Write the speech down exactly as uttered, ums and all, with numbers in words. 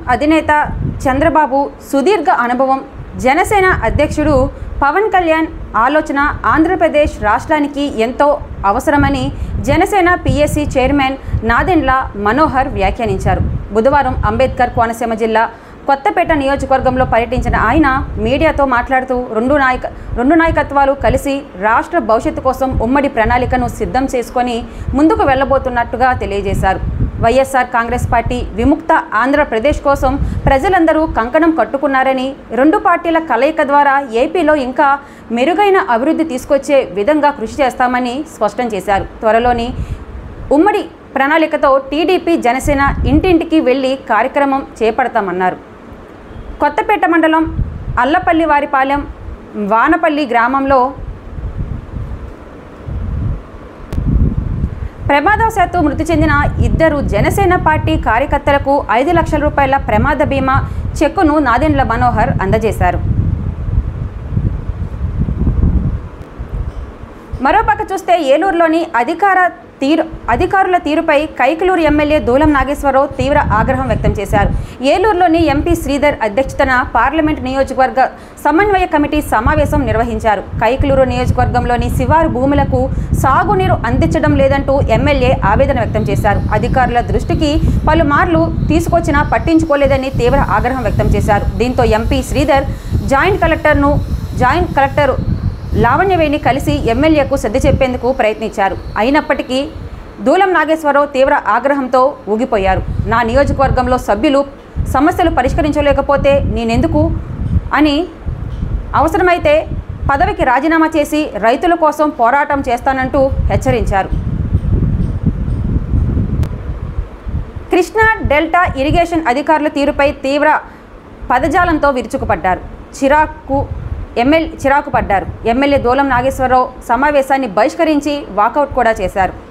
అధినేత చంద్రబాబు సుదీర్ఘ అనుభవం, జనసేన అధ్యక్షుడు పవన్ కళ్యాణ్ ఆలోచన ఆంధ్రప్రదేశ్ రాష్ట్రానికి ఎంతో అవసరమని జనసేన పిఎస్సి చైర్మన్ నాదెండ్ల మనోహర్ వ్యాఖ్యానించారు. బుధవారం అంబేద్కర్ కోనసీమ జిల్లా కొత్తపేట నియోజకవర్గంలో పర్యటించిన ఆయన మీడియాతో మాట్లాడుతూ రెండు నాయక రెండు నాయకత్వాలు కలిసి రాష్ట్ర భవిష్యత్తు కోసం ఉమ్మడి ప్రణాళికను సిద్ధం చేసుకొని ముందుకు వెళ్లబోతున్నట్టుగా తెలియజేశారు. వైఎస్ఆర్ కాంగ్రెస్ పార్టీ విముక్త ఆంధ్రప్రదేశ్ కోసం ప్రజలందరూ కంకణం కట్టుకున్నారని, రెండు పార్టీల కలయిక ద్వారా ఏపీలో ఇంకా మెరుగైన అభివృద్ధి తీసుకొచ్చే విధంగా కృషి చేస్తామని స్పష్టం చేశారు. త్వరలోని ఉమ్మడి ప్రణాళికతో టీడీపీ జనసేన ఇంటింటికి వెళ్లి కార్యక్రమం చేపడతామన్నారు. కొత్తపేట మండలం అల్లపల్లి వారిపాలెం వానపల్లి గ్రామంలో ప్రమాదవశాత్తు మృతి చెందిన ఇద్దరు జనసేన పార్టీ కార్యకర్తలకు ఐదు లక్షల రూపాయల ప్రమాద బీమా చెక్కును నాదెండ్ల మనోహర్ అందజేశారు. మరోపక్క చూస్తే ఏలూరులోని అధికార తీరు అధికారుల తీరుపై కైకలూరు ఎమ్మెల్యే దూలం నాగేశ్వరరావు తీవ్ర ఆగ్రహం వ్యక్తం చేశారు. ఏలూరులోని ఎంపీ శ్రీధర్ అధ్యక్షతన పార్లమెంట్ నియోజకవర్గ సమన్వయ కమిటీ సమావేశం నిర్వహించారు. కైకలూరు నియోజకవర్గంలోని శివారు భూములకు సాగునీరు అందించడం లేదంటూ ఎమ్మెల్యే ఆవేదన వ్యక్తం చేశారు. అధికారుల దృష్టికి పలుమార్లు తీసుకొచ్చినా పట్టించుకోలేదని తీవ్ర ఆగ్రహం వ్యక్తం చేశారు. దీంతో ఎంపీ శ్రీధర్ జాయింట్ కలెక్టర్ను జాయింట్ కలెక్టర్ లావణ్యవేణి కలిసి ఎమ్మెల్యేకు సర్ది చెప్పేందుకు ప్రయత్నించారు. అయినప్పటికీ దూలం నాగేశ్వరరావు తీవ్ర ఆగ్రహంతో ఊగిపోయారు. నా నియోజకవర్గంలో సభ్యులు సమస్యలు పరిష్కరించలేకపోతే నేనెందుకు అని, అవసరమైతే పదవికి రాజీనామా చేసి రైతుల కోసం పోరాటం చేస్తానంటూ హెచ్చరించారు. కృష్ణా డెల్టా ఇరిగేషన్ అధికారుల తీరుపై తీవ్ర పదజాలంతో విరుచుకుపడ్డారు. చిరాకు ఎమ్మెల్యే చిరాకు పడ్డారు. ఎమ్మెల్యే దూలం నాగేశ్వరరావు సమావేశాన్ని బహిష్కరించి వాకౌట్ కూడా చేశారు.